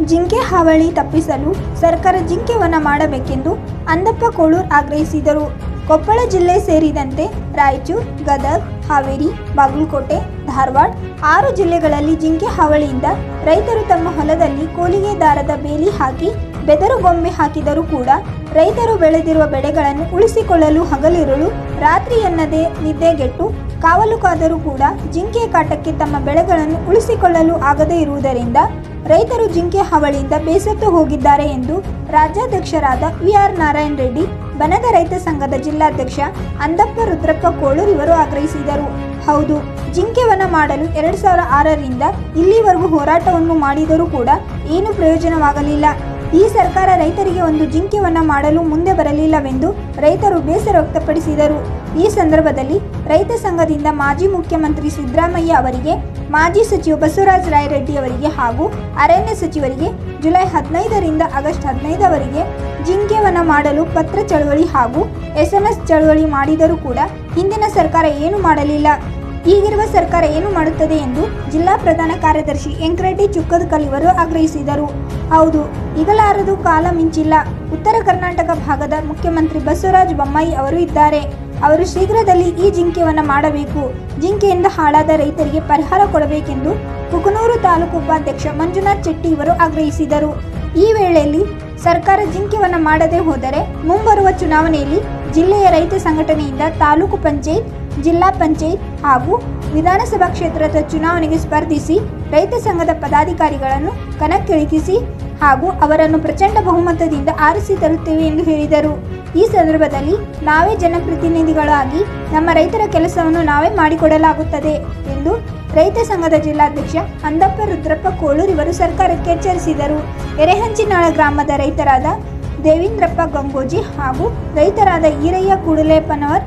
ಜಿಂಕೆ ಹಾವಳಿ ತಪ್ಪಿಸಲು ಸರ್ಕಾರ ಜಿಂಕೆ ವನ ಮಾಡಬೇಕೆಂದು ಅಂದಪ್ಪ ಕೋಳೂರ್ ಆಗ್ರಹಿಸಿದರು. ಕೊಪ್ಪಳ ಜಿಲ್ಲೆ ಸೇರಿದಂತೆ ರಾಯಚೂರು, ಗದಗ, ಹಾವೇರಿ, ಬಾಗಲಕೋಟೆ, ಧಾರವಾಡ 6 ಜಿಲ್ಲೆಗಳಲ್ಲಿ ಜಿಂಕೆ ಹಾವಳಿಯಿಂದ ರೈತರು ತಮ್ಮ ಹೊಲದಲ್ಲಿ ಕೋಲಿಗೆ ದಾರದ ಬೇಲಿ ಹಾಕಿ ಬೆದರು ಗೊಂಬೆ ಹಾಕಿದರೂ ಕೂಡ ರೈತರು ಬೆಳೆದಿರುವ ಬೆಳೆಗಳನ್ನು ಉಳಿಸಿಕೊಳ್ಳಲು ಹಗಲಿರುಳು ರಾತ್ರಿ ಎನ್ನದೇ ನಿದ್ದೆಗೆಟ್ಟು ಕಾವಲು ಕಾದರೂ ಕೂಡ ಜಿಂಕೆ ಕಾಟಕ್ಕೆ ತಮ್ಮ ಬೆಳೆಗಳನ್ನು ಉಳಿಸಿಕೊಳ್ಳಲು ಆಗದೇ ಇರುವುದರಿಂದ ರೈತರು ಜಿಂಕೆ ಹಾವಳಿಯಿಂದ ಬೇಸತ್ತು ಹೋಗಿದ್ದಾರೆ ಎಂದು ರಾಜ್ಯಾಧ್ಯಕ್ಷರಾದ ವಿ.ಆರ್. ನಾರಾಯಣ ರೆಡ್ಡಿ, ಬನದ ರೈತ ಸಂಘದ ಜಿಲ್ಲಾಧ್ಯಕ್ಷ ಅಂದಪ್ಪ ರುದ್ರಪ್ಪ ಕೋಳೂರ್ ಇವರು ಆಗ್ರಹಿಸಿದರು. ಹೌದು, ಜಿಂಕೆ ವನ ಮಾಡಲು 2006ರಿಂದ ಇಲ್ಲಿವರೆಗೂ ಹೋರಾಟವನ್ನು ಮಾಡಿದರೂ ಕೂಡ ಏನು ಪ್ರಯೋಜನವಾಗಲಿಲ್ಲ. ಈ ಸರ್ಕಾರ ರೈತರಿಗೆ ಒಂದು ಜಿಂಕೆ ವನ ಮಾಡಲು ಮುಂದೆ ಬರಲಿಲ್ಲವೆಂದು ರೈತರು ಬೇಸರ ವ್ಯಕ್ತಪಡಿಸಿದರು. ಈ ಸಂದರ್ಭದಲ್ಲಿ ರೈತ ಸಂಘದಿಂದ ಮಾಜಿ ಮುಖ್ಯಮಂತ್ರಿ ಸಿದ್ದರಾಮಯ್ಯ ಅವರಿಗೆ, ಮಾಜಿ ಸಚಿವ ಬಸವರಾಜ ರಾಯರೆಡ್ಡಿ ಅವರಿಗೆ ಹಾಗೂ ಅರಣ್ಯ ಸಚಿವರಿಗೆ ಜುಲೈ 15ರಿಂದ ಆಗಸ್ಟ್ 15ರವರೆಗೆ ಜಿಂಕೆ ವನ ಮಾಡಲು ಪತ್ರ ಚಳವಳಿ ಹಾಗೂ SMS ಚಳವಳಿ ಮಾಡಿದರೂ ಕೂಡ ಹಿಂದಿನ ಸರ್ಕಾರ ಏನು ಮಾಡಲಿಲ್ಲ. ಈಗಿರುವ ಸರ್ಕಾರ ಏನು ಮಾಡುತ್ತದೆ ಎಂದು ಜಿಲ್ಲಾ ಪ್ರಧಾನ ಕಾರ್ಯದರ್ಶಿ ಎಂಕರೆಡ್ಡಿ ಚುಕ್ಕದಕಲ್ ಇವರು ಆಗ್ರಹಿಸಿದರು. ಹೌದು, ಈಗಲಾರದು ಕಾಲ ಮಿಂಚಿಲ್ಲ. ಉತ್ತರ ಕರ್ನಾಟಕ ಭಾಗದ ಮುಖ್ಯಮಂತ್ರಿ ಬಸವರಾಜ ಬೊಮ್ಮಾಯಿ ಅವರು ಇದ್ದಾರೆ. ಅವರು ಶೀಘ್ರದಲ್ಲಿ ಈ ಜಿಂಕೆ ವನ ಮಾಡಬೇಕು, ಜಿಂಕೆಯಿಂದ ಹಾಳಾದ ರೈತರಿಗೆ ಪರಿಹಾರ ಕೊಡಬೇಕೆಂದು ಕುಕನೂರು ತಾಲೂಕು ಉಪಾಧ್ಯಕ್ಷ ಮಂಜುನಾಥ್ ಚೆಟ್ಟಿ ಇವರು ಆಗ್ರಹಿಸಿದರು. ಈ ವೇಳೆಯಲ್ಲಿ ಸರ್ಕಾರ ಜಿಂಕೆ ವನ ಮಾಡದೆ ಹೋದರೆ ಮುಂಬರುವ ಚುನಾವಣೆಯಲ್ಲಿ ಜಿಲ್ಲೆಯ ರೈತ ಸಂಘಟನೆಯಿಂದ ತಾಲೂಕು ಪಂಚಾಯತ್, ಜಿಲ್ಲಾ ಪಂಚಾಯತ್ ಹಾಗೂ ವಿಧಾನಸಭಾ ಕ್ಷೇತ್ರದ ಚುನಾವಣೆಗೆ ಸ್ಪರ್ಧಿಸಿ ರೈತ ಸಂಘದ ಪದಾಧಿಕಾರಿಗಳನ್ನು ಕಣಕ್ಕಿಳಿಸಿ ಹಾಗೂ ಅವರನ್ನು ಪ್ರಚಂಡ ಬಹುಮತದಿಂದ ಆರಿಸಿ ತರುತ್ತೇವೆ ಎಂದು ಹೇಳಿದರು. ಈ ಸಂದರ್ಭದಲ್ಲಿ ನಾವೇ ಜನಪ್ರತಿನಿಧಿಗಳಾಗಿ ನಮ್ಮ ರೈತರ ಕೆಲಸವನ್ನು ನಾವೇ ಮಾಡಿಕೊಡಲಾಗುತ್ತದೆ ಎಂದು ರೈತ ಸಂಘದ ಜಿಲ್ಲಾಧ್ಯಕ್ಷ ಅಂದಪ್ಪ ರುದ್ರಪ್ಪ ಕೋಳೂರ್ ಇವರು ಸರ್ಕಾರಕ್ಕೆ ಎಚ್ಚರಿಸಿದರು. ಎರೆಹಂಚಿನಾಳ ಗ್ರಾಮದ ರೈತರಾದ ದೇವೇಂದ್ರಪ್ಪ ಗಂಗೋಜಿ ಹಾಗೂ ರೈತರಾದ ಈರಯ್ಯ ಕೂಡಲೇಪನವರ್,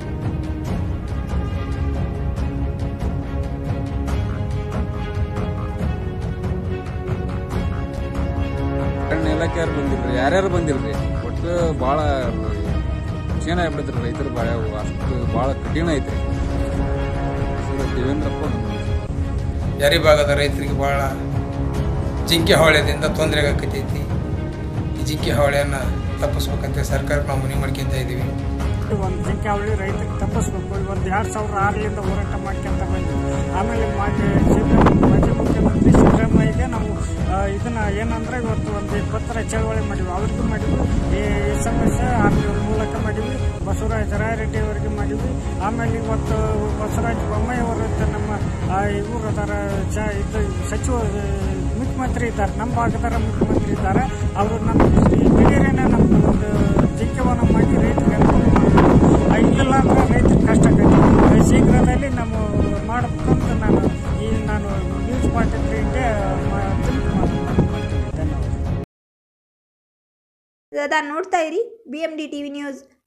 ಇಲಾಖೆಯವ್ರು ಬಂದಿಲ್ರಿ, ಯಾರ್ಯಾರು ಬಂದಿಲ್ರಿ. ಒಟ್ಟು ಭಾಳ ಕ್ಷೀಣ ಆಗ್ಬಿಡ್ತೀರಿ ರೈತರು. ಅಷ್ಟು ಭಾಳ ಕಠಿಣ ಐತ್ರಿ. ದೇವೇಂದ್ರಪ್ಪ ಯಾರಿ ಭಾಗದ ರೈತರಿಗೆ ಭಾಳ ಜಿಂಕೆ ಹಾವಳಿಯಿಂದ ತೊಂದರೆ ಆಗತೈತಿ. ಈ ಜಿಂಕೆ ಹಾವಳಿಯನ್ನು ತಪ್ಪಿಸ್ಬೇಕಂತ ಸರ್ಕಾರಕ್ಕೆ ನಾವು ಮನವಿ ಮಾಡ್ಕೊಂತ ಇದ್ದೀವಿ. ಒಂದು ಜಿಂಕೆ ಹಾವಳಿ ರೈತರಿಗೆ ತಪ್ಪಿಸ್ಬೇಕು. ಒಂದು 2006ರಿಂದ ಹೋರಾಟ ಮಾಡ್ಕೊಂತ ಬಂದ್ವಿ. ಆಮೇಲೆ ಮಾಜಿ ಮುಖ್ಯಮಂತ್ರಿ ಸಿದ್ದರಾಮಯ್ಯಗೆ ನಾವು ಇದನ್ನ ಏನಂದ್ರೆ ಇವತ್ತು ಒಂದು ಪತ್ರ ಚಳವಳಿ ಮಾಡಿದ್ವಿ, ಅವ್ರಿಗೂ ಮಾಡಿದ್ವಿ, SMS ಮೂಲಕ ಮಾಡಿದ್ವಿ, ಬಸವರಾಜ ರಾಯರೆಡ್ಡಿ ಅವರಿಗೆ ಮಾಡಿದ್ವಿ. ಆಮೇಲೆ ಇವತ್ತು ಬಸವರಾಜ ಬೊಮ್ಮಾಯಿ ಅವರು ನಮ್ಮ ಇವರು ಅದಾರ, ಸಚಿವ ಮುಖ್ಯಮಂತ್ರಿ ಇದ್ದಾರೆ, ನಮ್ಮ ಭಾಗದಾರ ಮುಖ್ಯಮಂತ್ರಿ ಇದ್ದಾರೆ. ಅವರು ನಮ್ಮ ದಿಢೀರೇನೆ ನಮ್ಮ ಒಂದು ಜಿಂಕೆವನ್ನ ಮಾಡಿ ರೈತರಿಗೆ ಅನುಕೂಲ ಮಾಡ್ತಾರೆ. ಇಲ್ಲ ಅಂದ್ರೆ ರೈತರಿಗೆ ಕಷ್ಟ ಆಗೈತಿ. ಶೀಘ್ರದಲ್ಲಿ ನಮ್ಮ ಮಾಡಬೇಕಂತ ನಾನು ನ್ಯೂಸ್ ಪಾರ್ಟಿಗೆ ಧನ್ಯವಾದ. ನೋಡ್ತಾ ಇರಿ BMD TV ನ್ಯೂಸ್.